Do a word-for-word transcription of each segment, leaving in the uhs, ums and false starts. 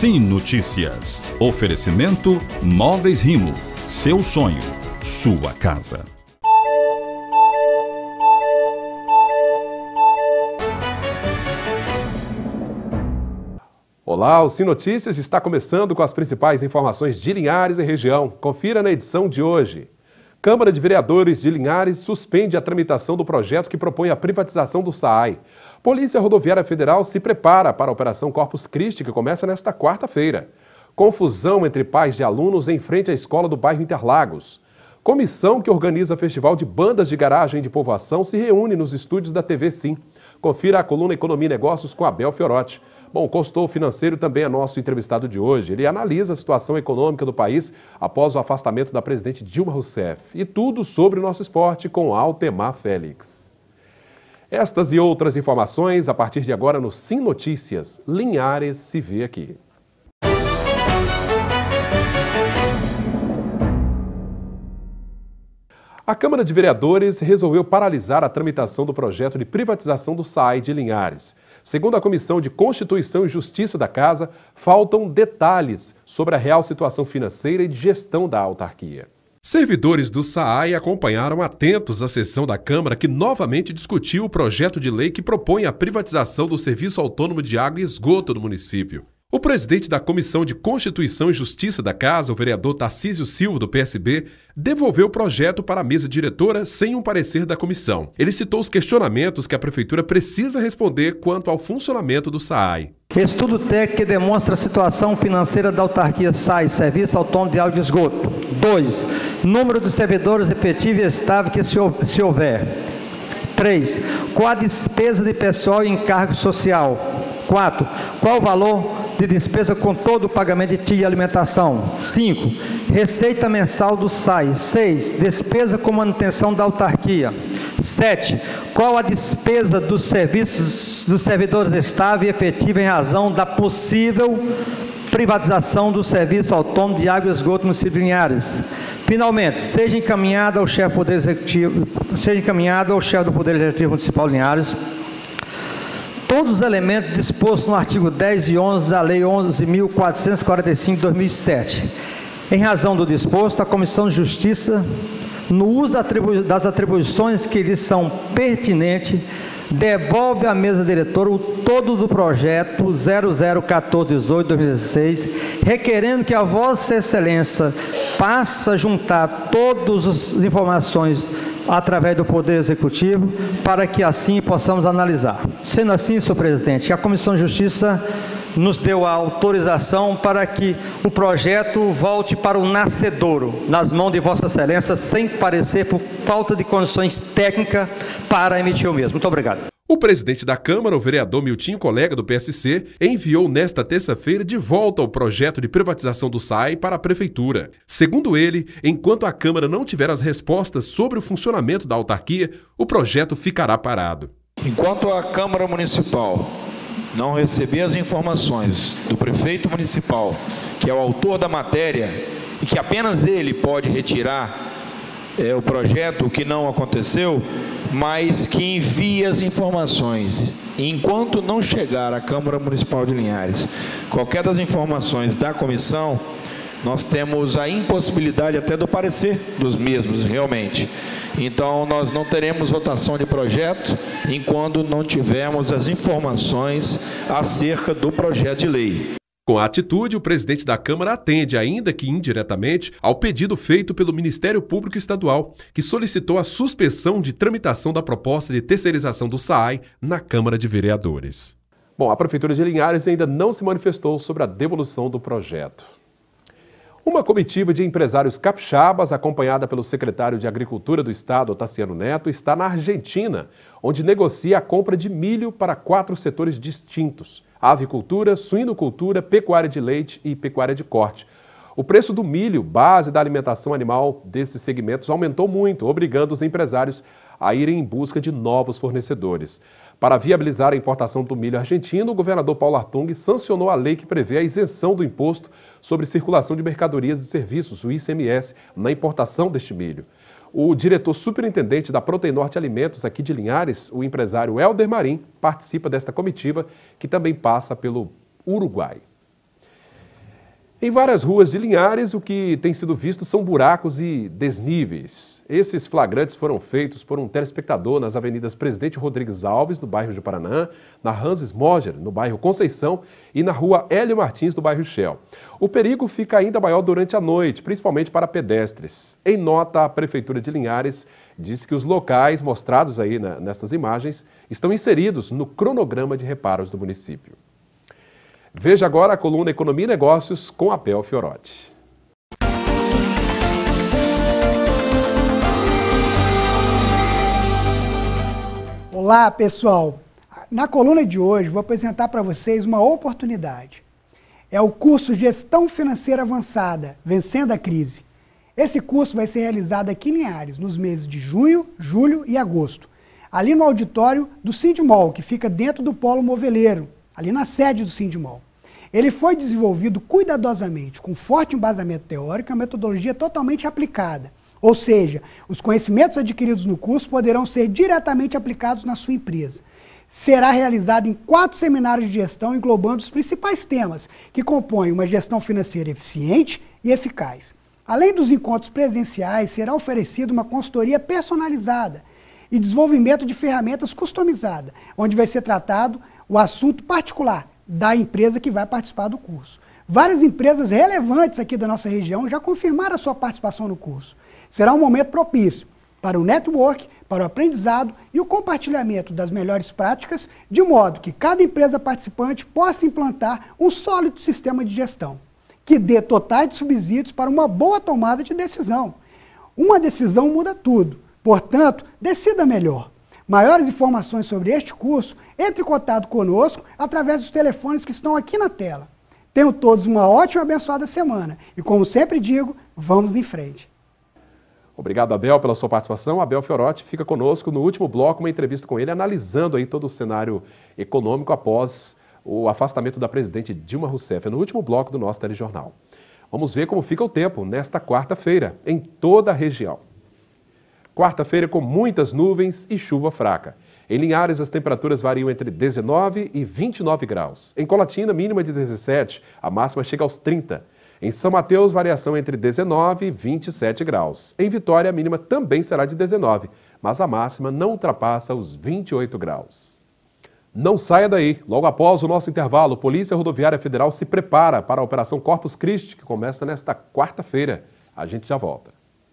Sim Notícias. Oferecimento Móveis Rimo. Seu sonho, sua casa. Olá, o Sim Notícias está começando com as principais informações de Linhares e região. Confira na edição de hoje. Câmara de Vereadores de Linhares suspende a tramitação do projeto que propõe a privatização do SAAI. Polícia Rodoviária Federal se prepara para a Operação Corpus Christi, que começa nesta quarta-feira. Confusão entre pais de alunos em frente à escola do bairro Interlagos. Comissão que organiza Festival de Bandas de Garagem de Povoação se reúne nos estúdios da T V Sim. Confira a coluna Economia e Negócios com Abel Fiorotti. Bom, o consultor financeiro também é nosso entrevistado de hoje. Ele analisa a situação econômica do país após o afastamento da presidente Dilma Rousseff. E tudo sobre o nosso esporte com Altemar Félix. Estas e outras informações a partir de agora no Sim Notícias. Linhares se vê aqui. A Câmara de Vereadores resolveu paralisar a tramitação do projeto de privatização do SAAI de Linhares. Segundo a Comissão de Constituição e Justiça da Casa, faltam detalhes sobre a real situação financeira e de gestão da autarquia. Servidores do SAAI acompanharam atentos a sessão da Câmara que novamente discutiu o projeto de lei que propõe a privatização do Serviço Autônomo de Água e Esgoto do município. O presidente da Comissão de Constituição e Justiça da Casa, o vereador Tarcísio Silva, do P S B, devolveu o projeto para a mesa diretora sem um parecer da comissão. Ele citou os questionamentos que a Prefeitura precisa responder quanto ao funcionamento do SAAI. Estudo técnico que demonstra a situação financeira da autarquia SAAI, Serviço Autônomo de Água e Esgoto. dois. Número de servidores efetivo e estável que se houver. três. Qual a despesa de pessoal e encargo social? quatro. Qual o valor de despesa com todo o pagamento de T I E e alimentação? cinco. Receita mensal do SAAI. seis. Despesa com manutenção da autarquia. sete. Qual a despesa dos serviços dos servidores estável e efetivo em razão da possível privatização do Serviço Autônomo de Água e Esgoto no município de Linhares? Finalmente, seja encaminhado ao chefe do Poder Executivo, seja encaminhado ao chefe do Poder Executivo Municipal de Linhares todos os elementos dispostos no artigo dez e onze da Lei onze mil quatrocentos e quarenta e cinco de dois mil e sete. Em razão do disposto, a Comissão de Justiça, no uso das atribuições que lhes são pertinentes, devolve à mesa diretora o todo do projeto zero zero um quatro um oito barra dois mil e dezesseis, requerendo que a Vossa Excelência faça juntar todas as informações através do Poder Executivo, para que assim possamos analisar. Sendo assim, senhor presidente, a Comissão de Justiça nos deu a autorização para que o projeto volte para o nascedouro, nas mãos de Vossa Excelência, sem parecer por falta de condições técnicas para emitir o mesmo. Muito obrigado. O presidente da Câmara, o vereador Miltinho, colega do P S C, enviou nesta terça-feira de volta o projeto de privatização do SAAI para a Prefeitura. Segundo ele, enquanto a Câmara não tiver as respostas sobre o funcionamento da autarquia, o projeto ficará parado. Enquanto a Câmara Municipal não receber as informações do prefeito municipal, que é o autor da matéria, e que apenas ele pode retirar é, o projeto, o que não aconteceu, mas que envie as informações. Enquanto não chegar à Câmara Municipal de Linhares qualquer das informações da comissão, nós temos a impossibilidade até do parecer dos mesmos, realmente. Então, nós não teremos votação de projeto enquanto não tivermos as informações acerca do projeto de lei. Com a atitude, o presidente da Câmara atende, ainda que indiretamente, ao pedido feito pelo Ministério Público Estadual, que solicitou a suspensão de tramitação da proposta de terceirização do SAAI na Câmara de Vereadores. Bom, a Prefeitura de Linhares ainda não se manifestou sobre a devolução do projeto. Uma comitiva de empresários capixabas, acompanhada pelo secretário de Agricultura do Estado, Otaciano Neto, está na Argentina, onde negocia a compra de milho para quatro setores distintos: avicultura, suinocultura, pecuária de leite e pecuária de corte. O preço do milho, base da alimentação animal desses segmentos, aumentou muito, obrigando os empresários a irem em busca de novos fornecedores. Para viabilizar a importação do milho argentino, o governador Paulo Artung sancionou a lei que prevê a isenção do imposto sobre circulação de mercadorias e serviços, o I C M S, na importação deste milho. O diretor superintendente da Proteinorte Alimentos aqui de Linhares, o empresário Helder Marim, participa desta comitiva, que também passa pelo Uruguai. Em várias ruas de Linhares, o que tem sido visto são buracos e desníveis. Esses flagrantes foram feitos por um telespectador nas avenidas Presidente Rodrigues Alves, no bairro Juparanã, na Hans Moger, no bairro Conceição, e na rua Hélio Martins, no bairro Shell. O perigo fica ainda maior durante a noite, principalmente para pedestres. Em nota, a Prefeitura de Linhares diz que os locais mostrados aí na, nessas imagens estão inseridos no cronograma de reparos do município. Veja agora a coluna Economia e Negócios com Abel Fiorotti. Olá, pessoal. Na coluna de hoje vou apresentar para vocês uma oportunidade. É o curso Gestão Financeira Avançada, Vencendo a Crise. Esse curso vai ser realizado aqui em Linhares, nos meses de junho, julho e agosto, ali no auditório do Sindmol, que fica dentro do Polo Moveleiro, ali na sede do Sindmol. Ele foi desenvolvido cuidadosamente, com forte embasamento teórico e uma metodologia totalmente aplicada. Ou seja, os conhecimentos adquiridos no curso poderão ser diretamente aplicados na sua empresa. Será realizado em quatro seminários de gestão, englobando os principais temas, que compõem uma gestão financeira eficiente e eficaz. Além dos encontros presenciais, será oferecida uma consultoria personalizada e desenvolvimento de ferramentas customizadas, onde vai ser tratado o assunto particular da empresa que vai participar do curso. Várias empresas relevantes aqui da nossa região já confirmaram a sua participação no curso. Será um momento propício para o network, para o aprendizado e o compartilhamento das melhores práticas, de modo que cada empresa participante possa implantar um sólido sistema de gestão, que dê totais de subsídios para uma boa tomada de decisão. Uma decisão muda tudo, portanto, decida melhor. Maiores informações sobre este curso, entre em contato conosco através dos telefones que estão aqui na tela. Tenham todos uma ótima e abençoada semana. E como sempre digo, vamos em frente. Obrigado, Abel, pela sua participação. Abel Fiorotti fica conosco no último bloco, uma entrevista com ele, analisando aí todo o cenário econômico após o afastamento da presidente Dilma Rousseff, no último bloco do nosso telejornal. Vamos ver como fica o tempo nesta quarta-feira, em toda a região. Quarta-feira com muitas nuvens e chuva fraca. Em Linhares, as temperaturas variam entre dezenove e vinte e nove graus. Em Colatina, mínima de dezessete, a máxima chega aos trinta. Em São Mateus, variação entre dezenove e vinte e sete graus. Em Vitória, a mínima também será de dezenove, mas a máxima não ultrapassa os vinte e oito graus. Não saia daí. Logo após o nosso intervalo, a Polícia Rodoviária Federal se prepara para a Operação Corpus Christi, que começa nesta quarta-feira. A gente já volta.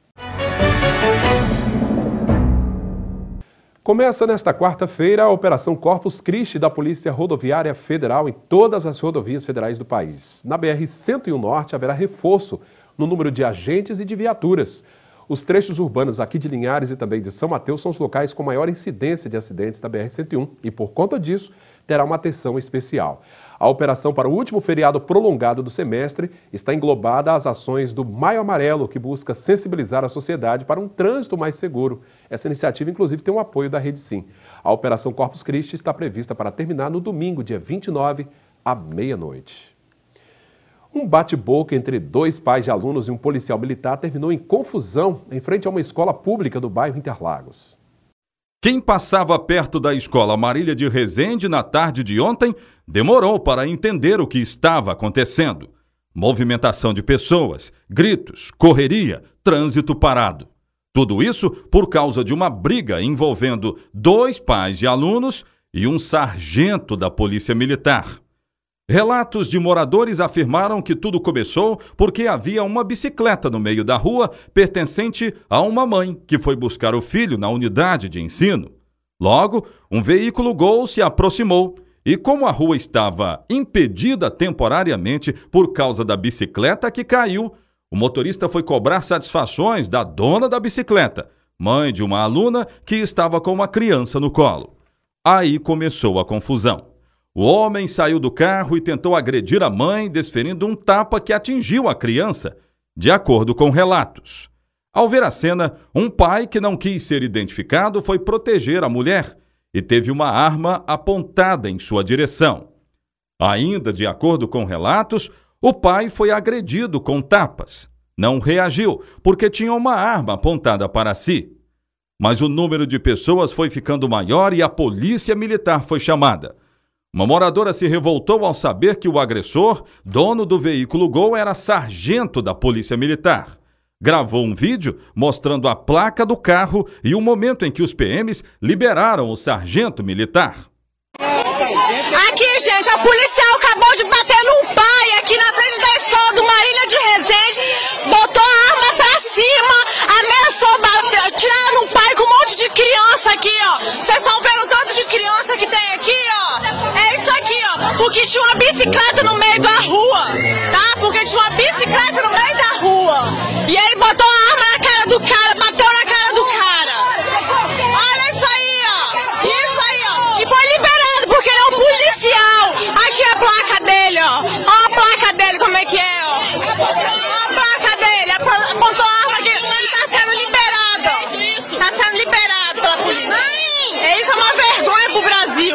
Começa nesta quarta-feira a Operação Corpus Christi da Polícia Rodoviária Federal em todas as rodovias federais do país. Na B R cento e um Norte haverá reforço no número de agentes e de viaturas. Os trechos urbanos aqui de Linhares e também de São Mateus são os locais com maior incidência de acidentes da B R cento e um e, por conta disso, terá uma atenção especial. A operação para o último feriado prolongado do semestre está englobada às ações do Maio Amarelo, que busca sensibilizar a sociedade para um trânsito mais seguro. Essa iniciativa, inclusive, tem o apoio da Rede Sim. A Operação Corpus Christi está prevista para terminar no domingo, dia vinte e nove, à meia-noite. Um bate-boca entre dois pais de alunos e um policial militar terminou em confusão em frente a uma escola pública do bairro Interlagos. Quem passava perto da escola Marília de Rezende na tarde de ontem demorou para entender o que estava acontecendo. Movimentação de pessoas, gritos, correria, trânsito parado. Tudo isso por causa de uma briga envolvendo dois pais de alunos e um sargento da Polícia Militar. Relatos de moradores afirmaram que tudo começou porque havia uma bicicleta no meio da rua pertencente a uma mãe que foi buscar o filho na unidade de ensino. Logo, um veículo Gol se aproximou e, como a rua estava impedida temporariamente por causa da bicicleta que caiu, o motorista foi cobrar satisfações da dona da bicicleta, mãe de uma aluna que estava com uma criança no colo. Aí começou a confusão. O homem saiu do carro e tentou agredir a mãe, desferindo um tapa que atingiu a criança, de acordo com relatos. Ao ver a cena, um pai que não quis ser identificado foi proteger a mulher e teve uma arma apontada em sua direção. Ainda de acordo com relatos, o pai foi agredido com tapas. Não reagiu, porque tinha uma arma apontada para si. Mas o número de pessoas foi ficando maior e a polícia militar foi chamada. Uma moradora se revoltou ao saber que o agressor, dono do veículo Gol, era sargento da Polícia Militar. Gravou um vídeo mostrando a placa do carro e o momento em que os P Ms liberaram o sargento militar. Aqui, gente, a policial acabou de bater num pai aqui na frente da escola do Marília de Resende, botou a arma pra cima, ameaçou bater, tirar um pai com um monte de criança aqui, ó. Vocês estão vendo o tanto de criança que tem aqui, ó? É isso aqui, ó. Porque tinha uma bicicleta no meio da rua, tá? Porque tinha uma bicicleta no meio da rua. E ele botou a arma na cara do cara, bateu na cara do cara. Olha isso aí, ó. Isso aí, ó. E foi liberado porque ele é um policial. Aqui é a placa dele, ó. Ó a placa dele, como é que é, ó. Ó a placa dele. Apontou a arma aqui. Ele tá sendo liberado. Tá sendo liberado pela polícia. É isso, é uma vergonha pro Brasil.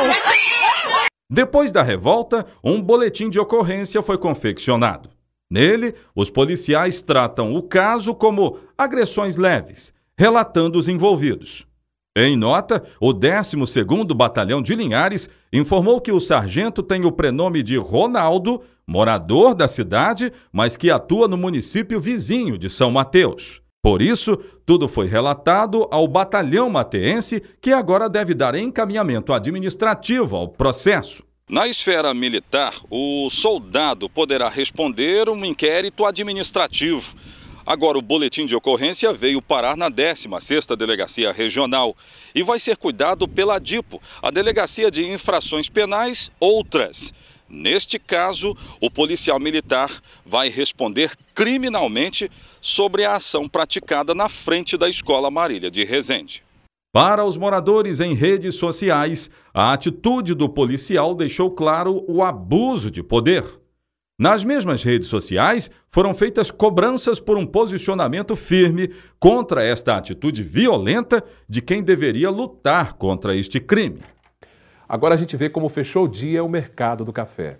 Depois da revolta, um boletim de ocorrência foi confeccionado. Nele, os policiais tratam o caso como agressões leves, relatando os envolvidos. Em nota, o décimo segundo Batalhão de Linhares informou que o sargento tem o prenome de Ronaldo, morador da cidade, mas que atua no município vizinho de São Mateus. Por isso, tudo foi relatado ao Batalhão Mateense, que agora deve dar encaminhamento administrativo ao processo. Na esfera militar, o soldado poderá responder um inquérito administrativo. Agora, o boletim de ocorrência veio parar na décima sexta Delegacia Regional e vai ser cuidado pela DIPO, a Delegacia de Infrações Penais, outras. Neste caso, o policial militar vai responder criminalmente sobre a ação praticada na frente da Escola Marília de Resende. Para os moradores em redes sociais, a atitude do policial deixou claro o abuso de poder. Nas mesmas redes sociais, foram feitas cobranças por um posicionamento firme contra esta atitude violenta de quem deveria lutar contra este crime. Agora a gente vê como fechou o dia o mercado do café.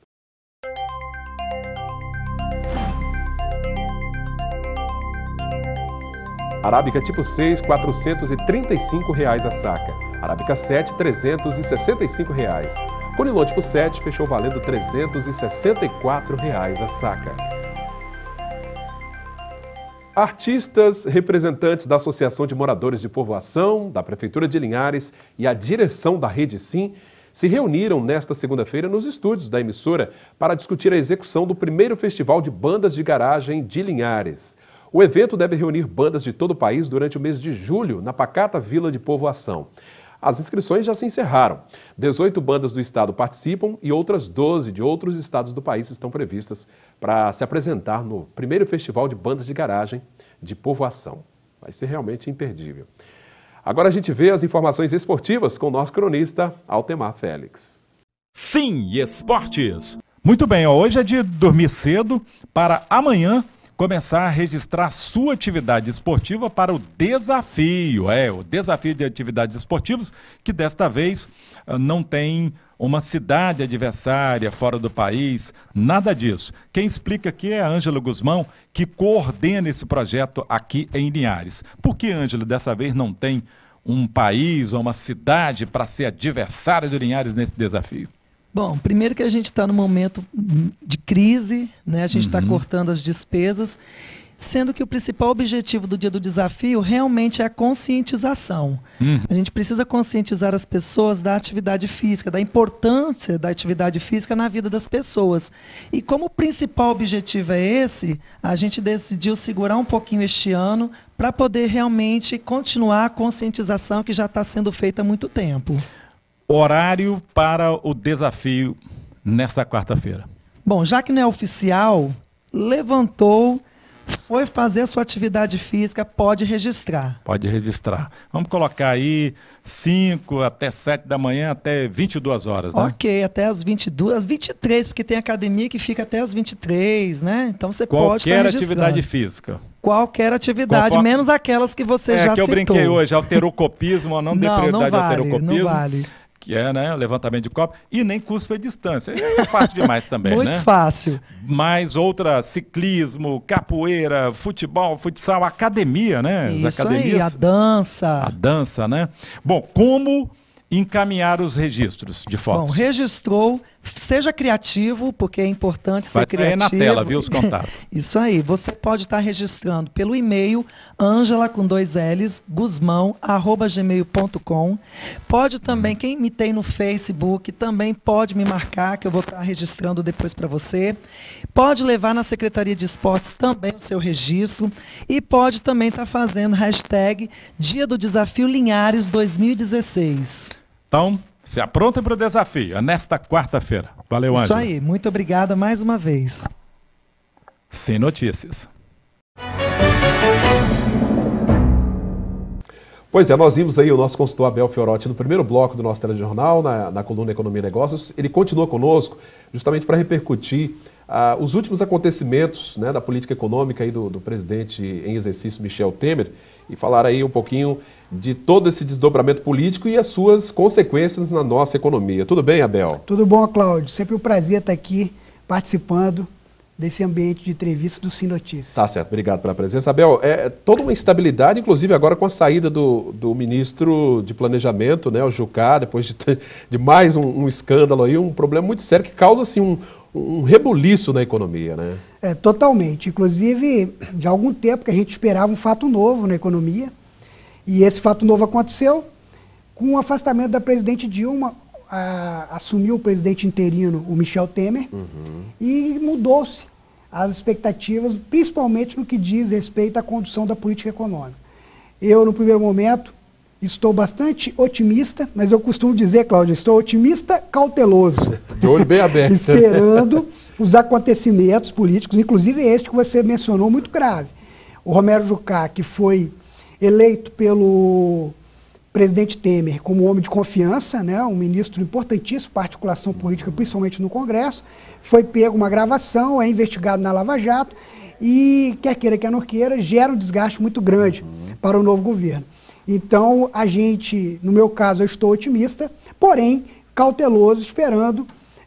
Arábica tipo seis, quatrocentos e trinta e cinco reais a saca. Arábica sete, trezentos e sessenta e cinco reais. Conilon tipo sete fechou valendo trezentos e sessenta e quatro reais a saca. Artistas, representantes da Associação de Moradores de Povoação, da Prefeitura de Linhares e a direção da Rede Sim se reuniram nesta segunda-feira nos estúdios da emissora para discutir a execução do primeiro Festival de Bandas de Garagem de Linhares. O evento deve reunir bandas de todo o país durante o mês de julho, na pacata Vila de Povoação. As inscrições já se encerraram. dezoito bandas do estado participam e outras doze de outros estados do país estão previstas para se apresentar no primeiro Festival de Bandas de Garagem de Povoação. Vai ser realmente imperdível. Agora a gente vê as informações esportivas com o nosso cronista, Altemar Félix. Sim, esportes. Muito bem, ó, hoje é de dormir cedo para amanhã começar a registrar sua atividade esportiva para o desafio, é, o desafio de atividades esportivas, que desta vez não tem uma cidade adversária fora do país, nada disso. Quem explica aqui é a Ângela Guzmão, que coordena esse projeto aqui em Linhares. Por que, Ângela, dessa vez não tem um país ou uma cidade para ser adversária de Linhares nesse desafio? Bom, primeiro que a gente está no momento de crise, né? A gente está Uhum. cortando as despesas, sendo que o principal objetivo do Dia do Desafio realmente é a conscientização. Uhum. A gente precisa conscientizar as pessoas da atividade física, da importância da atividade física na vida das pessoas. E como o principal objetivo é esse, a gente decidiu segurar um pouquinho este ano para poder realmente continuar a conscientização que já está sendo feita há muito tempo. Horário para o desafio nessa quarta-feira. Bom, já que não é oficial, levantou, foi fazer a sua atividade física, pode registrar. Pode registrar. Vamos colocar aí cinco até sete da manhã, até vinte e duas horas, né? Ok, até as vinte e duas, vinte e três, porque tem academia que fica até as vinte e três, né? Então você pode estar Qualquer registrando. atividade física. Qualquer atividade, Conforme... menos aquelas que você é, já que eu citou. brinquei hoje, alterocopismo, não dê Não, prioridade não ao vale, alterocopismo. não vale. Que é, né, levantamento de copo, e nem cuspe a distância. É fácil demais também, Muito né? fácil. Mas outra, ciclismo, capoeira, futebol, futsal, academia, né? As Isso academias, aí, a dança. a dança, né? Bom, como encaminhar os registros de fotos? Bom, registrou, seja criativo, porque é importante Vai ser criativo. Vai na tela, viu, os contatos. Isso aí, você pode estar registrando pelo e-mail angela com dois L's, guzmão, arroba gmail ponto com. Pode também, hum. quem me tem no Facebook, também pode me marcar, que eu vou estar registrando depois para você. Pode levar na Secretaria de Esportes também o seu registro e pode também estar fazendo hashtag Dia do Desafio Linhares dois mil e dezesseis. Então, se apronta para o desafio, é nesta quarta-feira. Valeu, Ângela. Isso aí, muito obrigada mais uma vez. Sem notícias. Pois é, nós vimos aí o nosso consultor Abel Fiorotti no primeiro bloco do nosso telejornal, na, na coluna Economia e Negócios. Ele continua conosco justamente para repercutir uh, os últimos acontecimentos, né, da política econômica aí do, do presidente em exercício Michel Temer e falar aí um pouquinho de todo esse desdobramento político e as suas consequências na nossa economia. Tudo bem, Abel? Tudo bom, Cláudio. Sempre um prazer estar aqui participando desse ambiente de entrevista do Sim Notícias. Tá certo, obrigado pela presença. Abel, é toda uma instabilidade, inclusive agora com a saída do, do ministro de Planejamento, né, o Jucá, depois de, de mais um, um escândalo aí, um problema muito sério que causa assim, um, um rebuliço na economia, né? É, totalmente. Inclusive, de algum tempo que a gente esperava um fato novo na economia, e esse fato novo aconteceu com o afastamento da presidente Dilma. A, assumiu o presidente interino, o Michel Temer, uhum. e mudou-se as expectativas, principalmente no que diz respeito à condução da política econômica. Eu, no primeiro momento, estou bastante otimista, mas eu costumo dizer, Cláudio, estou otimista cauteloso. De olho bem aberto. Esperando os acontecimentos políticos, inclusive este que você mencionou, muito grave. O Romero Jucá, que foi eleito pelo presidente Temer como homem de confiança, né, um ministro importantíssimo para articulação política, principalmente no Congresso, foi pego uma gravação, é investigado na Lava Jato e, quer queira, quer não queira, gera um desgaste muito grande uhum. para o novo governo. Então, a gente, no meu caso, eu estou otimista, porém, cauteloso, esperando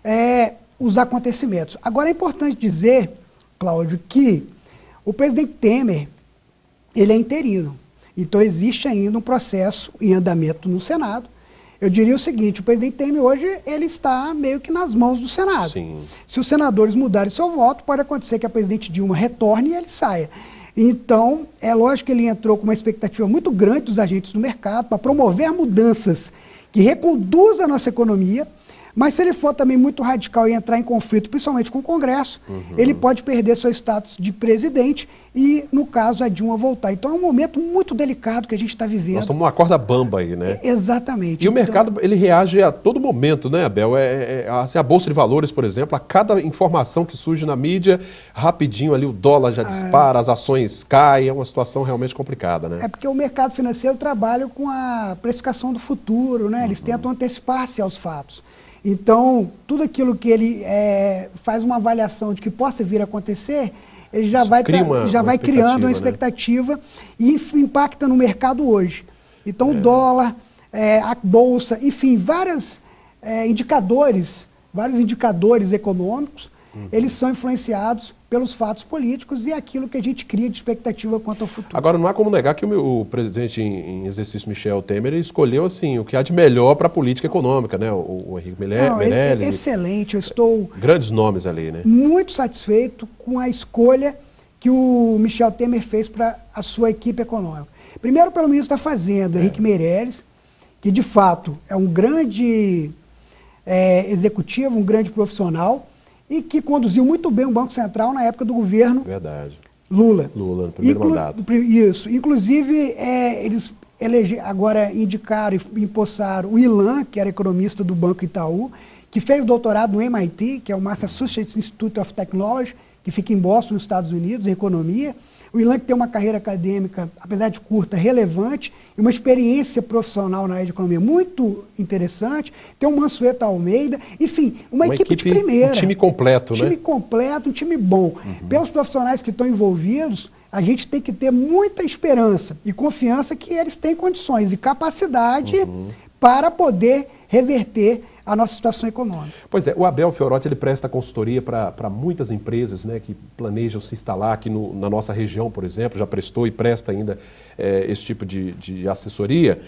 é, os acontecimentos. Agora, é importante dizer, Cláudio, que o presidente Temer, ele é interino. Então, existe ainda um processo em andamento no Senado. Eu diria o seguinte, o presidente Temer hoje, ele está meio que nas mãos do Senado. Sim. Se os senadores mudarem seu voto, pode acontecer que a presidente Dilma retorne e ele saia. Então, é lógico que ele entrou com uma expectativa muito grande dos agentes do mercado para promover mudanças que reconduzam a nossa economia, mas se ele for também muito radical e entrar em conflito, principalmente com o Congresso, uhum. ele pode perder seu status de presidente e, no caso, a Dilma voltar. Então é um momento muito delicado que a gente está vivendo. Nós estamos numa corda bamba aí, né? É, exatamente. E então, o mercado, ele reage a todo momento, né, Abel? É, é, assim, a Bolsa de Valores, por exemplo, a cada informação que surge na mídia, rapidinho ali o dólar já dispara, é, as ações caem, é uma situação realmente complicada, né? É porque o mercado financeiro trabalha com a precificação do futuro, né? Eles uhum. tentam antecipar-se aos fatos. Então, tudo aquilo que ele é, faz uma avaliação de que possa vir a acontecer, ele já vai, cria uma, já uma vai criando uma expectativa, né? E impacta no mercado hoje. Então, é. o dólar, é, a bolsa, enfim, vários é, indicadores, vários indicadores econômicos, uhum. eles são influenciados pelos fatos políticos e aquilo que a gente cria de expectativa quanto ao futuro. Agora, não há como negar que o, o presidente em, em exercício Michel Temer escolheu assim, o que há de melhor para a política econômica, né? O, o Henrique Meirelles. É excelente, eu estou... Grandes nomes ali, né? Muito satisfeito com a escolha que o Michel Temer fez para a sua equipe econômica. Primeiro pelo ministro da Fazenda, é. Henrique Meirelles, que de fato é um grande é, executivo, um grande profissional, e que conduziu muito bem o Banco Central na época do governo Verdade. Lula. Lula, no primeiro Inclu mandato. Isso. Inclusive, é, eles elege agora indicaram e empossaram o Ilan, que era economista do Banco Itaú, que fez doutorado no M I T, que é o Massachusetts Institute of Technology, que fica em Boston, nos Estados Unidos, em economia. O Ilan que tem uma carreira acadêmica, apesar de curta, relevante, e uma experiência profissional na área de economia muito interessante. Tem o Mansueto Almeida, enfim, uma, uma equipe, equipe de primeira. Um time completo, um né? time completo, um time bom. Uhum. Pelos profissionais que estão envolvidos, a gente tem que ter muita esperança e confiança que eles têm condições e capacidade uhum. para poder reverter a nossa situação econômica. Pois é, o Abel Fiorotti, ele presta consultoria para muitas empresas, né, que planejam se instalar aqui no, na nossa região, por exemplo, já prestou e presta ainda é, esse tipo de, de assessoria.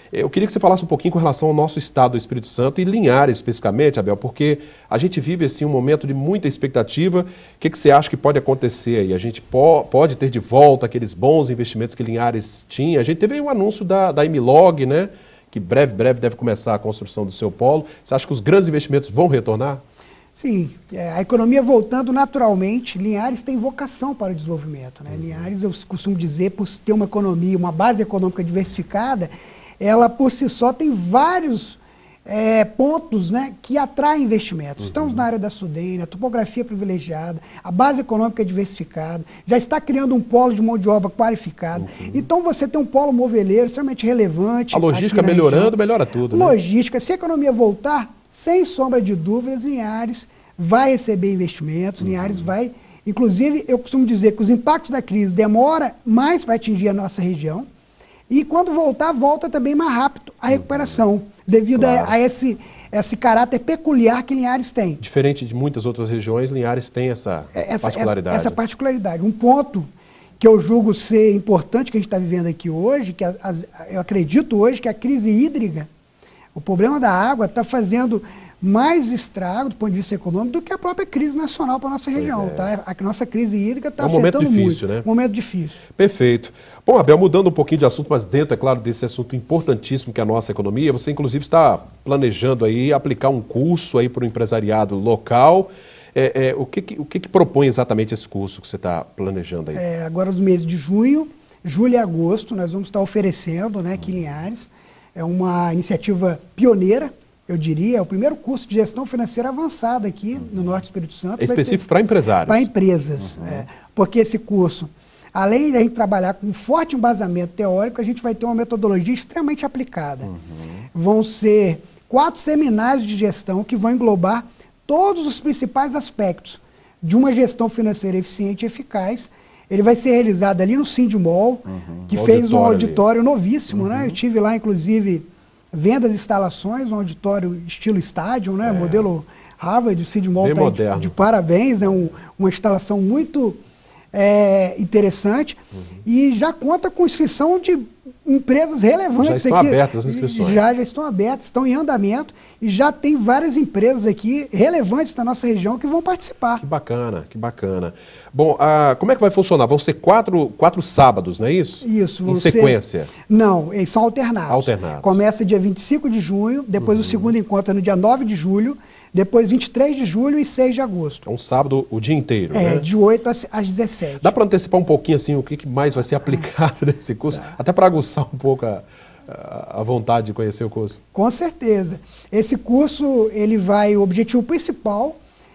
Eu queria que você falasse um pouquinho com relação ao nosso estado do Espírito Santo e Linhares especificamente, Abel, porque a gente vive assim, um momento de muita expectativa. O que, que você acha que pode acontecer aí? A gente po pode ter de volta aqueles bons investimentos que Linhares tinha? A gente teve aí um anúncio da, da Imilog, né? Que breve, breve deve começar a construção do seu polo. Você acha que os grandes investimentos vão retornar? Sim, é, a economia voltando naturalmente, Linhares tem vocação para o desenvolvimento, né? Uhum. Linhares, eu costumo dizer, por ter uma economia, uma base econômica diversificada, ela por si só tem vários é, pontos, né, que atraem investimentos. Uhum. Estamos na área da Sudene, a topografia privilegiada, a base econômica diversificada, já está criando um polo de mão de obra qualificado. Uhum. Então você tem um polo moveleiro extremamente relevante. A logística melhorando, região. melhora tudo. Né? Logística, se a economia voltar, sem sombra de dúvidas, Linhares vai receber investimentos, uhum. Linhares vai... Inclusive, eu costumo dizer que os impactos da crise demora mais para atingir a nossa região, e quando voltar, volta também mais rápido a recuperação, devido claro. a, a esse, esse caráter peculiar que Linhares tem. Diferente de muitas outras regiões, Linhares tem essa, essa particularidade. Essa, essa particularidade. Um ponto que eu julgo ser importante que a gente está vivendo aqui hoje, que a, a, eu acredito hoje que a crise hídrica, o problema da água está fazendo mais estrago do ponto de vista econômico do que a própria crise nacional para a nossa região. É. Tá? A nossa crise hídrica está é um afetando momento difícil, muito. Né? Um momento difícil. Perfeito. Bom, Abel, mudando um pouquinho de assunto, mas dentro, é claro, desse assunto importantíssimo que é a nossa economia, você inclusive está planejando aí aplicar um curso aí para o empresariado local. É, é, o que, que, o que, que propõe exatamente esse curso que você está planejando aí? É, agora, nos meses de junho, julho e agosto, nós vamos estar oferecendo, né, aqui em Linhares. É uma iniciativa pioneira, eu diria, é o primeiro curso de gestão financeira avançada aqui uhum. no Norte do Espírito Santo. É específico para empresários? Para empresas, uhum. é, porque esse curso, além de a gente trabalhar com um forte embasamento teórico, a gente vai ter uma metodologia extremamente aplicada. Uhum. Vão ser quatro seminários de gestão que vão englobar todos os principais aspectos de uma gestão financeira eficiente e eficaz. Ele vai ser realizado ali no Sindimol, uhum. que fez um auditório ali. novíssimo, uhum. né? Eu tive lá, inclusive, venda de instalações, um auditório estilo estádio, né? É. Modelo Harvard, o Sindimol está de, de parabéns, é um, uma instalação muito é, interessante uhum. e já conta com inscrição de empresas relevantes. Já estão aqui, abertas as inscrições. Já, já estão abertas, estão em andamento e já tem várias empresas aqui relevantes da nossa região que vão participar. Que bacana, que bacana. Bom, ah, como é que vai funcionar? Vão ser quatro, quatro sábados, não é isso? Isso. Em sequência? Ser... Não, eles são alternados. Alternados. Começa dia vinte e cinco de junho, depois uhum. o segundo encontro é no dia nove de julho, depois vinte e três de julho e seis de agosto. É um sábado o dia inteiro, é, né? De oito às dezessete. Dá para antecipar um pouquinho assim o que mais vai ser aplicado ah, nesse curso? Tá. Até para aguçar um pouco a, a, a vontade de conhecer o curso. Com certeza. Esse curso, ele vai, o objetivo principal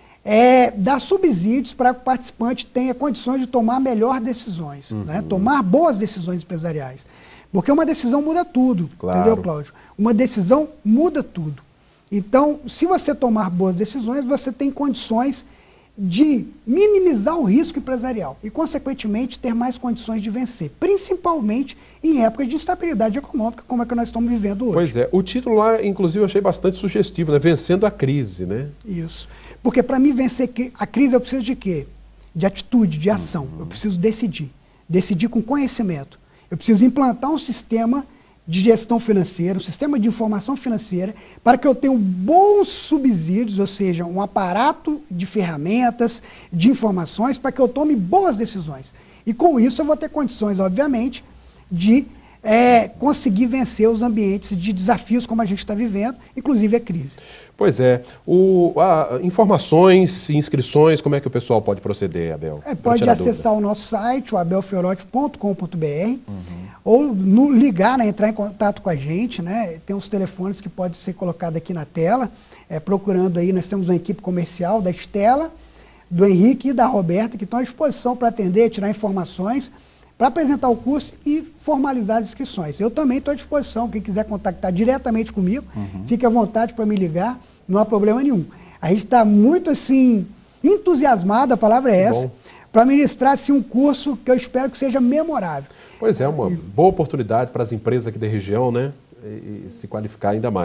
é dar subsídios para que o participante tenha condições de tomar melhores decisões, uhum. né? Tomar boas decisões empresariais. Porque uma decisão muda tudo, claro. Entendeu, Cláudio? Uma decisão muda tudo. Então, se você tomar boas decisões, você tem condições de minimizar o risco empresarial e, consequentemente, ter mais condições de vencer, principalmente em épocas de instabilidade econômica, como é que nós estamos vivendo hoje. Pois é, o título lá, inclusive, eu achei bastante sugestivo, né? Vencendo a crise, né? Isso. Porque para mim vencer a crise eu preciso de quê? De atitude, de ação. Uhum. Eu preciso decidir. Decidir com conhecimento. Eu preciso implantar um sistema de gestão financeira, um sistema de informação financeira, para que eu tenha bons subsídios, ou seja, um aparato de ferramentas, de informações, para que eu tome boas decisões. E com isso eu vou ter condições, obviamente, de é, conseguir vencer os ambientes de desafios como a gente está vivendo, inclusive a crise. Pois é. O, a, informações, inscrições, como é que o pessoal pode proceder, Abel? É, pode acessar o nosso site, o abel fiorotti ponto com ponto br, uhum. ou no, ligar, né, entrar em contato com a gente, né? Tem uns telefones que podem ser colocados aqui na tela, é, procurando aí, nós temos uma equipe comercial da Estela, do Henrique e da Roberta, que estão à disposição para atender, tirar informações, para apresentar o curso e formalizar as inscrições. Eu também estou à disposição, quem quiser contactar diretamente comigo, uhum. fique à vontade para me ligar, não há problema nenhum. A gente está muito, assim, entusiasmado, a palavra é essa, para ministrar assim, um curso que eu espero que seja memorável. Pois é, uma e... boa oportunidade para as empresas aqui da região, né, e, e se qualificar ainda mais.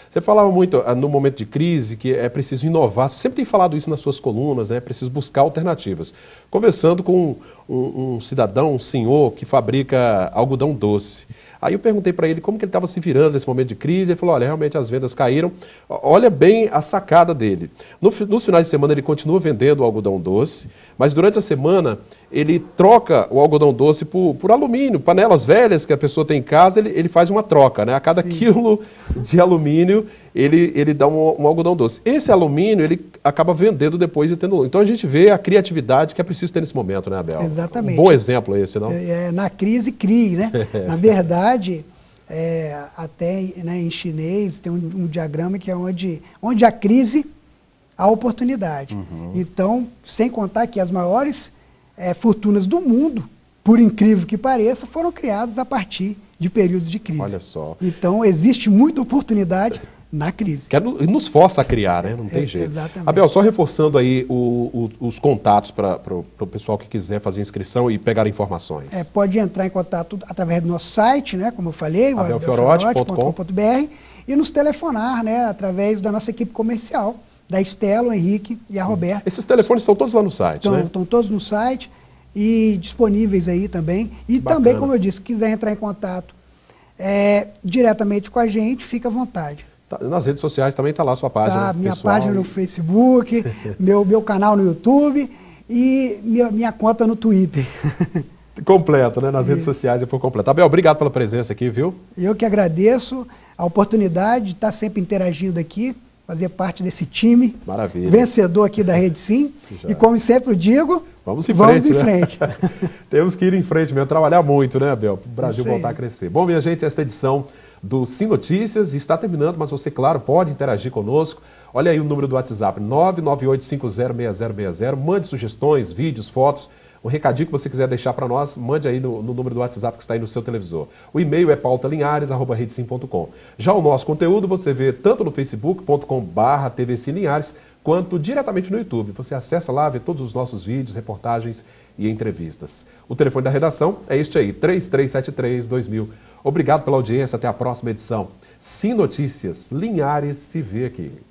Você falava muito ah, no momento de crise que é preciso inovar. Você sempre tem falado isso nas suas colunas, né? É preciso buscar alternativas. Conversando com um, um cidadão, um senhor que fabrica algodão doce. Aí eu perguntei para ele como que ele estava se virando nesse momento de crise. Ele falou, olha, realmente as vendas caíram. Olha bem a sacada dele. No, nos finais de semana ele continua vendendo o algodão doce, mas durante a semana ele troca o algodão doce por, por alumínio, panelas velhas que a pessoa tem em casa, ele, ele faz uma troca, né? A cada Sim. quilo de alumínio, ele, ele dá um, um algodão doce. Esse alumínio, ele acaba vendendo depois e tendo... Então a gente vê a criatividade que é preciso ter nesse momento, né, Abel? Exatamente. Um bom exemplo esse, não? É, é, na crise, crie, né? Na verdade, é, até né, em chinês tem um, um diagrama que é onde, onde a crise, há oportunidade. Uhum. Então, sem contar que as maiores é, fortunas do mundo, por incrível que pareça, foram criadas a partir de períodos de crise. Olha só. Então, existe muita oportunidade na crise. Que é, nos força a criar, né? Não tem é, jeito. Exatamente. Abel, só reforçando aí o, o, os contatos para o pessoal que quiser fazer inscrição e pegar informações. É, pode entrar em contato através do nosso site, né? Como eu falei, o abel fiorotti ponto com ponto b r, e nos telefonar, né? Através da nossa equipe comercial, da Estela, o Henrique e a Roberta. Esses telefones estão todos lá no site, estão, né? Estão todos no site e disponíveis aí também. E Bacana. Também, como eu disse, se quiser entrar em contato é, diretamente com a gente, fica à vontade. Tá, nas redes sociais também está lá a sua página Tá, minha pessoal. página no Facebook, meu, meu canal no YouTube e minha, minha conta no Twitter. Completo, né? Nas redes sociais e por completo. Abel, obrigado pela presença aqui, viu? Eu que agradeço a oportunidade de estar sempre interagindo aqui, fazer parte desse time. Maravilha. Vencedor aqui da Rede Sim. Já. E como sempre eu digo, vamos em vamos frente. Em né? frente. Temos que ir em frente mesmo, trabalhar muito, né, Abel? Para o Brasil voltar a crescer. Bom, minha gente, esta edição do Sim Notícias está terminando, mas você, claro, pode interagir conosco. Olha aí o número do WhatsApp, nove nove oito cinco zero seis zero seis zero. Mande sugestões, vídeos, fotos. Um recadinho que você quiser deixar para nós, mande aí no, no número do WhatsApp que está aí no seu televisor. O e-mail é pautalinhares arroba redesim ponto com. Já o nosso conteúdo você vê tanto no facebook ponto com barra tvclinhares quanto diretamente no YouTube. Você acessa lá, vê todos os nossos vídeos, reportagens e entrevistas. O telefone da redação é este aí, três três sete três dois mil. Obrigado pela audiência, até a próxima edição. Sim Notícias, Linhares se vê aqui.